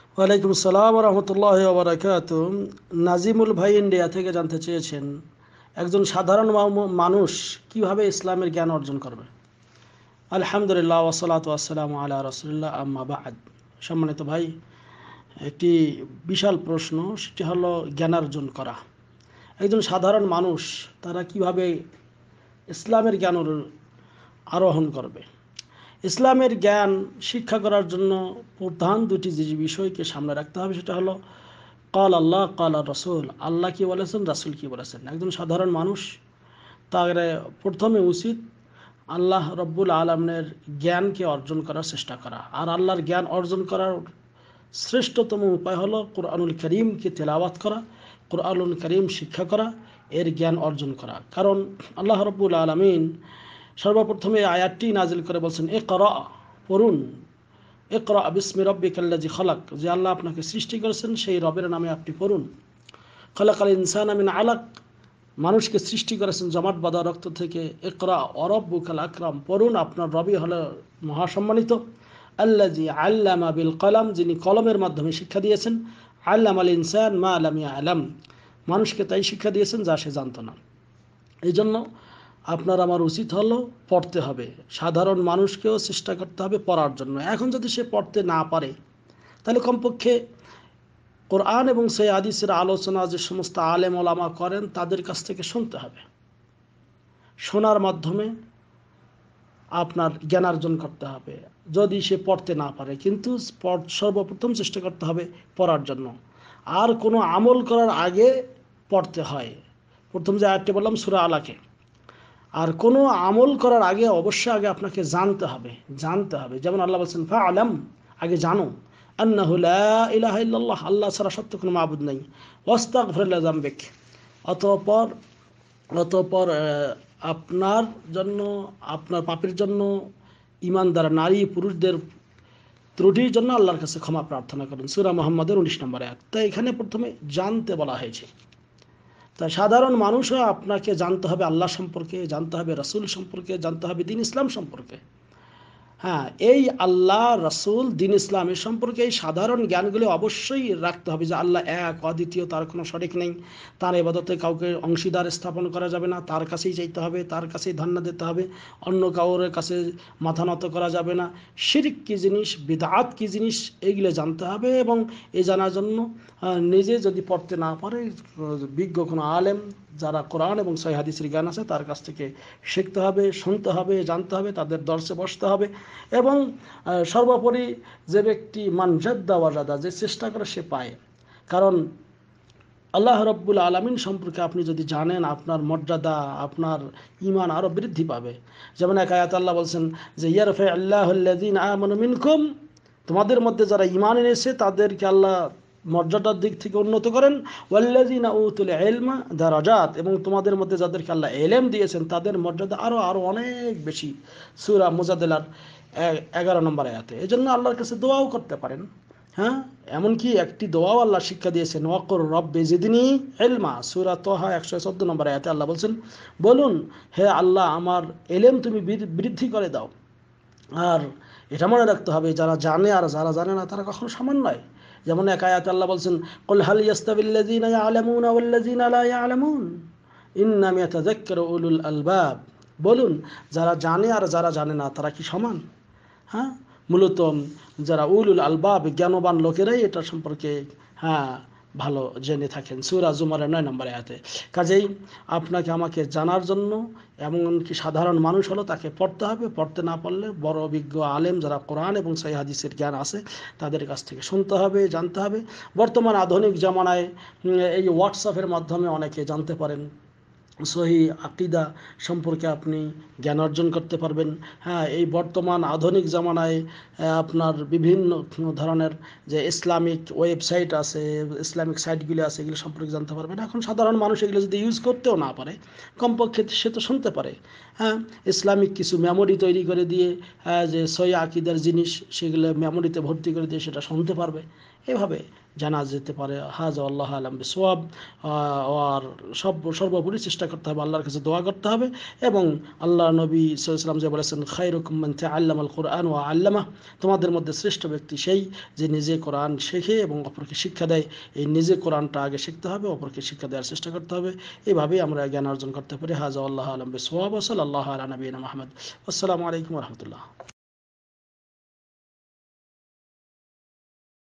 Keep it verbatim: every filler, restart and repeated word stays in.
ওয়ালাইকুম আসসালাম রহমতুল্লাহ বারাকাতু। নাজিমুল ভাই ইন্ডিয়া থেকে জানতে চেয়েছেন, একজন সাধারণ মামু- মানুষ কিভাবে ইসলামের জ্ঞান অর্জন করবে। আলহামদুলিল্লাহ ওয়াসসালাতু ওয়াসসালামু আলা রাসূলিল্লাহ আম্মা বা'দ। সম্মানিত ভাই, একটি বিশাল প্রশ্ন, সেটি হলো জ্ঞান অর্জন করা। একজন সাধারণ মানুষ তারা কিভাবে ইসলামের জ্ঞান অর- আরোহণ করবে। ইসলামের জ্ঞান শিক্ষা করার জন্য প্রধান দুটি যে বিষয়কে সামনে রাখতে হবে সেটা হলো কাল আল্লাহ কাল রসুল। আল্লাহ কি বলেছেন, রাসুল কি বলেছেন। একজন সাধারণ মানুষ তার প্রথমে উচিত আল্লাহ রব্বুল আলমের জ্ঞানকে অর্জন করার চেষ্টা করা। আর আল্লাহর জ্ঞান অর্জন করার শ্রেষ্ঠতম উপায় হলো কোরআনুল করিমকে তেলাওয়াত করা, কোরআনুল করিম শিক্ষা করা, এর জ্ঞান অর্জন করা। কারণ আল্লাহ রব্বুল আলমিন সর্বপ্রথমে আয়াতটি নাজিল করে বলছেন ইকরা, পড়ুন, ইকরা বিস্মি রব্বিকাল্লাযী খলাক, যে আল্লাহ আপনাকে সৃষ্টি করেছেন সেই রবের নামে আপনি পড়ুন। খলাকাল ইনসানা মিন আলাক, মানুষকে সৃষ্টি করেছেন জমাট বাঁধা রক্ত থেকে। ইকরা ওয়ারাব্বুকাল আকরাম, পড়ুন, আপনার রবি হলো মহাসম্মানিত। আল্লাযী আল্লামা বিল কলম, যিনি কলমের মাধ্যমে শিক্ষা দিয়েছেন। আল্লামাল ইনসান মা লাম ইয়ালাম, মানুষকে তাই শিক্ষা দিয়েছেন যা সে জানত না। এই জন্য আপনার আমার উচিত হলো পড়তে হবে। সাধারণ মানুষকেও চেষ্টা করতে হবে পড়ার জন্য। এখন যদি সে পড়তে না পারে, তাহলে কমপক্ষে কোরআন এবং সেই হাদিসের আলোচনা যে সমস্ত আলেম ওলামা করেন তাদের কাছ থেকে শুনতে হবে। শোনার মাধ্যমে আপনার জ্ঞানার্জন করতে হবে যদি সে পড়তে না পারে। কিন্তু সর্বপ্রথম চেষ্টা করতে হবে পড়ার জন্য। আর কোনো আমল করার আগে পড়তে হয়। প্রথম যে আয়াতটি বললাম সূরা আলাকে। আর কোনো আমল করার আগে অবশ্যই আগে আপনাকে জানতে হবে, জানতে হবে। যেমন আল্লাহ বলছেন ফা আলাম, আগে জানো, আন্নাহু লা ইলাহা ইল্লাল্লাহ, আল্লাহ ছাড়া সত্য কোনো মাবুদ নেই, ওয়াস্তাগফির লিযামবিক, অতঃপর অতঃপর আপনার জন্য, আপনার পাপের জন্য, ইমানদার নারী পুরুষদের ত্রুটির জন্য আল্লাহর কাছে ক্ষমা প্রার্থনা করুন। সূরা মুহাম্মদের উনিশ নম্বর আয়াত। তাই এখানে প্রথমে জানতে বলা হয়েছে। তাই সাধারণ মানুষও আপনাকে জানতে হবে আল্লাহ সম্পর্কে, জানতে হবে রাসূল সম্পর্কে, জানতে হবে দ্বীন ইসলাম সম্পর্কে। হ্যাঁ, এই আল্লাহ, রাসূল, দ্বীন ইসলাম এর সম্পর্কে এই সাধারণ জ্ঞানগুলি অবশ্যই রাখতে হবে যে আল্লাহ এক, অদ্বিতীয়, তার কোনো শরিক নেই, তার ইবাদতে কাউকে অংশীদার স্থাপন করা যাবে না, তার কাছেই চাইতে হবে, তার কাছেই ধান্য দিতে হবে, অন্য কাউর কাছে মাথা নত করা যাবে না। শিরক কী জিনিস, বিদআত কী জিনিস, এইগুলো জানতে হবে। এবং এই জানার জন্য নিজে যদি পড়তে না পারে, বিজ্ঞ কোনো আলেম যারা কোরআন এবং সহিহ হাদিসের জ্ঞান আছে তার কাছ থেকে শিখতে হবে, শুনতে হবে, জানতে হবে, তাদের দর্শে বসতে হবে। এবং সর্বোপরি যে ব্যক্তি মানজাদ্দা ওয়াজাদা, যে চেষ্টা করে সে পায়। কারণ আল্লাহ রব্বুল আলমিন সম্পর্কে আপনি যদি জানেন, আপনার মর্যাদা, আপনার ঈমান আরও বৃদ্ধি পাবে। যেমন এক আয়াত আল্লাহ বলছেন যে ইয়ারফা আল্লাহুল্লাযীনা আমানু মিনকুম, তোমাদের মধ্যে যারা ঈমান এনেছে তাদেরকে আল্লাহ মর্যাদার দিক থেকে উন্নত করেন। ওয়াল্লাযীনা উতুল ইলমা দারাজাত, এবং তোমাদের মধ্যে যাদেরকে আল্লাহ ইলম দিয়েছেন তাদের মর্যাদা আরও আরও অনেক বেশি। সূরা মুজাদালার এগারো নম্বর আয়াতে। এই জন্য আল্লাহর কাছে দোয়াও করতে পারেন। হ্যাঁ, এমনকি একটি দোয়াও আল্লাহ শিক্ষা দিয়েছেন, ওয়াকুর রব্বি জিদনি ইলমা, সূরা তাহা একশো চোদ্দ নম্বর আয়াতে আল্লাহ বলছেন, বলুন হে আল্লাহ আমার এলেম তুমি বৃদ্ধি করে দাও। আর এটা মনে রাখতে হবে, যারা জানে আর যারা জানে না তারা কখনো সমান নয়। যেমন এক আয়াতে আল্লাহ বলছেন কুল হাল ইয়াস্তাবিল্লাযীনা ইয়ালামুনা ওয়াল্লাযীনা লা ইয়ালামুন ইন্নামা ইয়াতাযাক্কারু উলুল আলবাব, বলুন যারা জানে আর যারা জানে না তারা কি সমান। হ্যাঁ, মূলত যারা উলুল আলবাব, জ্ঞানবান লোকেরাই এটা সম্পর্কে হ্যাঁ ভালো জেনে থাকেন। সূরা জুমারের নয় নম্বর আয়াতে। কাজেই আপনাকে আমাকে জানার জন্য, এমনকি সাধারণ মানুষ হলো তাকে পড়তে হবে। পড়তে না পারলে বড় অভিজ্ঞ আলেম যারা কোরআন এবং সহিহ হাদিসের জ্ঞান আছে তাদের কাছ থেকে শুনতে হবে, জানতে হবে। বর্তমান আধুনিক জামানায় এই হোয়াটসঅ্যাপের মাধ্যমে অনেকে জানতে পারেন, সহি আকিদা সম্পর্কে আপনি জ্ঞান অর্জন করতে পারবেন। হ্যাঁ, এই বর্তমান আধুনিক জামানায় আপনার বিভিন্ন ধরনের যে ইসলামিক ওয়েবসাইট আছে, ইসলামিক সাইটগুলি আছে, এগুলো সম্পর্কে জানতে পারবেন। এখন সাধারণ মানুষ এগুলো যদি ইউজ করতেও না পারে, কমপক্ষে সে তো শুনতে পারে। হ্যাঁ, ইসলামিক কিছু মেমোরি তৈরি করে দিয়ে, হ্যাঁ, যে সহি আকিদার জিনিস সেগুলো মেমোরিতে ভর্তি করে দিয়ে সেটা শুনতে পারবে। এভাবে জানা যেতে পারে। হাজা আল্লাহ আলম বিসওয়াব। আর সব সর্বোপরি চেষ্টা করতে হবে, আল্লাহর কাছে দোয়া করতে হবে। এবং আল্লাহ নবী সাল্লাল্লাহু আলাইহি ওয়াসাল্লাম যে বলেছেন, খায়রুকুম মান তাআল্লামাল কুরআন ওয়া আল্লামাহ, তোমাদের মধ্যে শ্রেষ্ঠ ব্যক্তি সেই যে নিজে কোরআন শেখে এবং অপরকে শিক্ষা দেয়। এই নিজে কোরআনটা আগে শিখতে হবে, অপরকে শিক্ষা দেওয়ার চেষ্টা করতে হবে। এভাবেই আমরা জ্ঞান অর্জন করতে পারি। হাজা আল্লাহ আলম বিসওয়াব। সাল্লাল্লাহু আলা নবিয়িনা মুহাম্মদ। আসসালামু আলাইকুম ওয়া রাহমাতুল্লাহ।